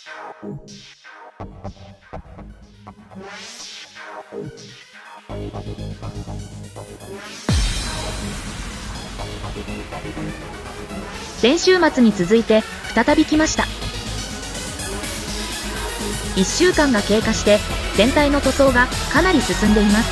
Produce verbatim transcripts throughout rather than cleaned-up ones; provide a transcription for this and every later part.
先週末に続いて再び来ました。いっしゅうかんが経過して全体の塗装がかなり進んでいます。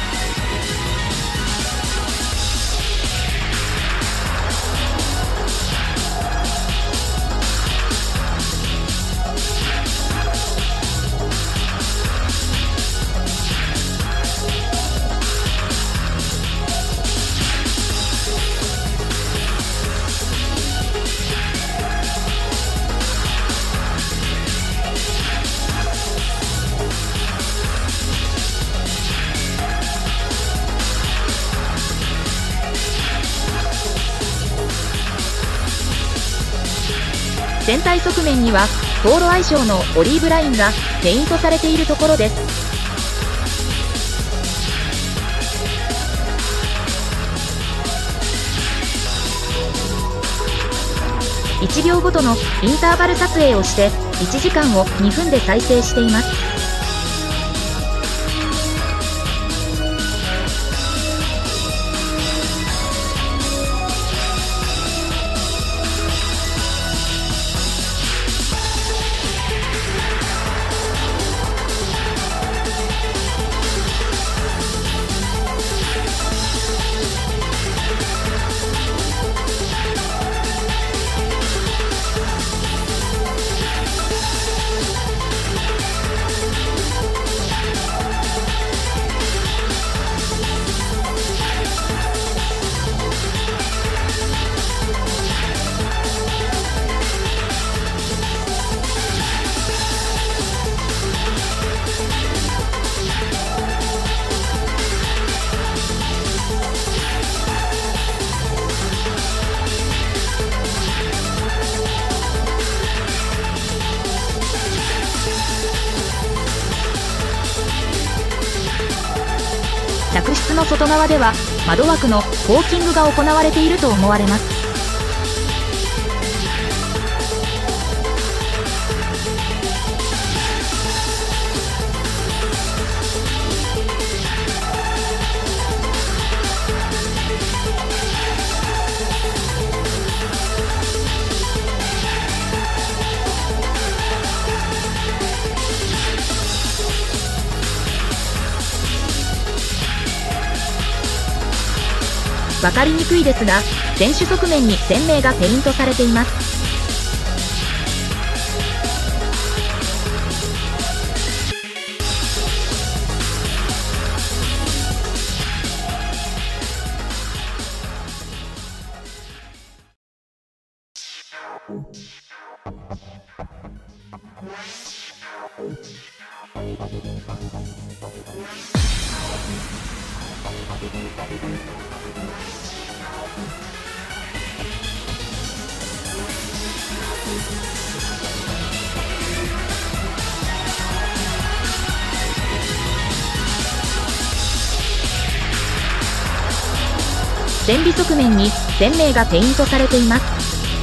全体側面にはポーロ愛称のオリーブラインがペイントされているところです。いちびょうごとのインターバル撮影をしていちじかんをにふんで再生しています。客室の外側では窓枠のコーキングが行われていると思われます。分かりにくいですが、選手側面に店名がペイントされています。前尾側面に店名がペイントされています。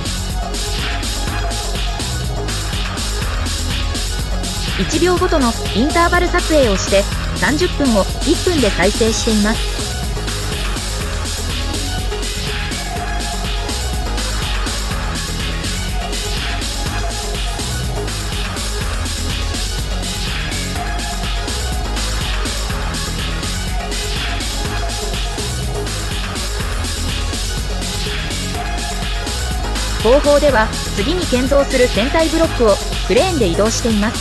いちびょうごとのインターバル撮影をしてさんじゅっぷんをいっぷんで再生しています。後方では次に建造する船体ブロックをクレーンで移動しています。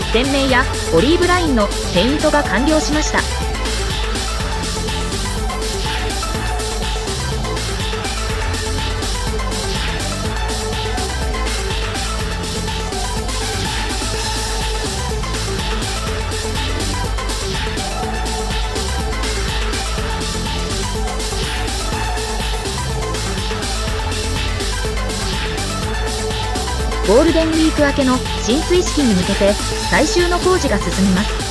店名やオリーブラインのペイントが完了しました。ゴールデンウィーク明けの進水式に向けて最終の工事が進みます。